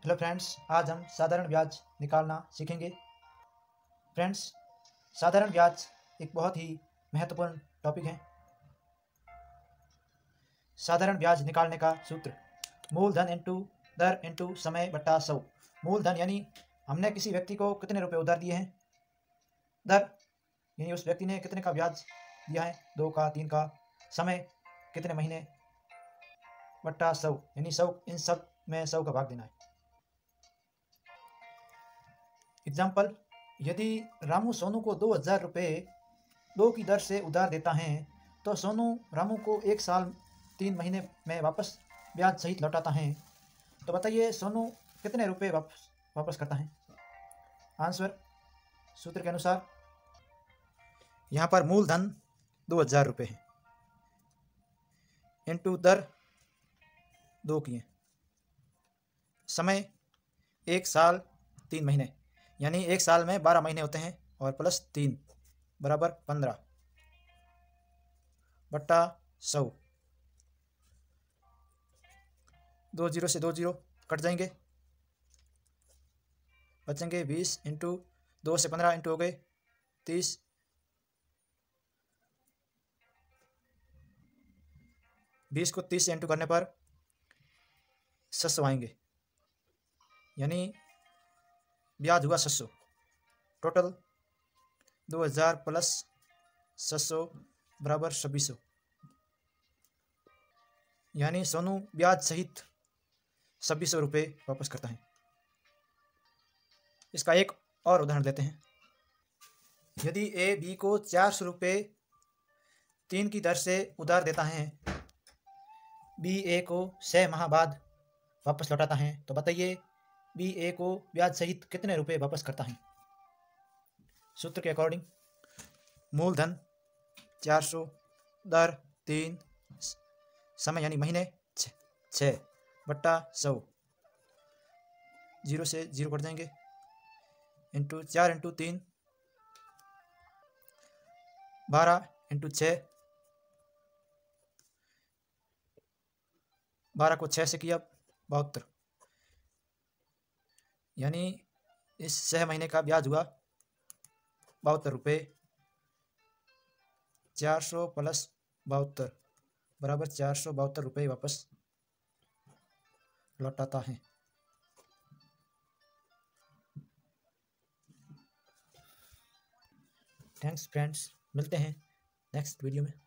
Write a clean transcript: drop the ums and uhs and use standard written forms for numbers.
Hello friends, आज हम साधारण ब्याज निकालना सीखेंगे। फ्रेंड्स, साधारण ब्याज एक बहुत ही महत्वपूर्ण टॉपिक है। साधारण ब्याज निकालने का सूत्र मूलधन इंटू दर इंटू समय बट्टा 100। मूलधन यानी हमने किसी व्यक्ति को कितने रुपए उधार दिए हैं। दर यानी उस व्यक्ति ने कितने का ब्याज दिया है, 2 का, 3 का। समय कितने महीने, बट्टा 100 यानी 100, इन सब में 100 का भाग देना है। एग्जाम्पल, यदि रामू सोनू को 2000 रुपये 2 की दर से उधार देता है तो सोनू रामू को 1 साल 3 महीने में वापस ब्याज सहित लौटाता है। तो बताइए सोनू कितने रुपए वापस करता है। आंसर सूत्र के अनुसार यहाँ पर मूलधन 2000 रुपये है, इंटू दर 2 की है, समय 1 साल 3 महीने यानी 1 साल में 12 महीने होते हैं, और प्लस 3 बराबर 15 बट्टा 100। 2 जीरो से 2 जीरो कट जाएंगे, बचेंगे 20 इंटू 2 से 15 इंटू हो गए 30। 20 को 30 से इंटू करने पर 600 आएंगे, यानी ब्याज हुआ 600। टोटल 2000 प्लस 600 बराबर 2600, यानी सोनू ब्याज सहित 2600 रुपये वापस करता है। इसका एक और उदाहरण देते हैं। यदि ए बी को 400 रुपये 3 की दर से उधार देता है, बी ए को 6 माह बाद वापस लौटाता है, तो बताइए बी ए को ब्याज सहित कितने रुपए वापस करता है। सूत्र के अकॉर्डिंग मूलधन 400, दर 3, समय यानी महीने 6 बट्टा 100। 0 से 0 कट जाएंगे, इंटू 4 इंटू 3 12 इंटू 6, 12 को 6 से किया 72, यानी इस 6 महीने का ब्याज हुआ 72 रुपये। 400 प्लस 72 बराबर 472 रुपये वापस लौटाता है। थैंक्स फ्रेंड्स, मिलते हैं नेक्स्ट वीडियो में।